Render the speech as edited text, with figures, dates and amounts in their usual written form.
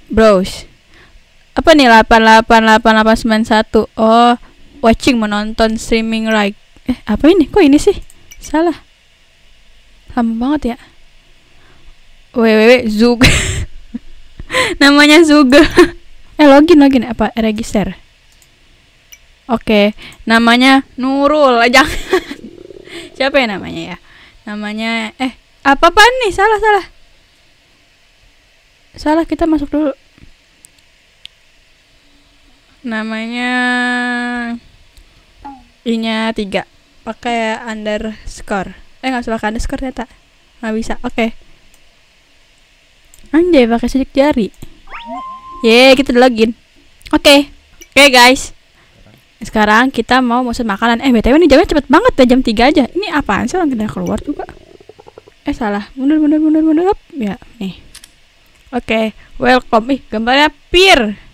browse. Apa nih 888891? Oh, watching, menonton, streaming like. Apa ini? Kok ini sih? Salah. Lama banget ya. Zug. Namanya Zug. Login apa? Register. Oke, namanya Nurul. Jangan. Siapa ya namanya ya? Namanya apa-apaan nih? Salah, kita masuk dulu. Namanya I-nya 3. Pakai underscore. Enggak usah pakai underscore ya, tak? Nggak bisa. Oke. Anjay, pakai sidik jari. Kita udah login. Oke, guys. Sekarang kita mau mesen makanan. BTW ini jamnya cepet banget ya, jam 3 aja. Ini apaan sih, orang kita keluar juga. Salah. Mundur. Ya, nih. Oke, welcome. Gambarnya peer.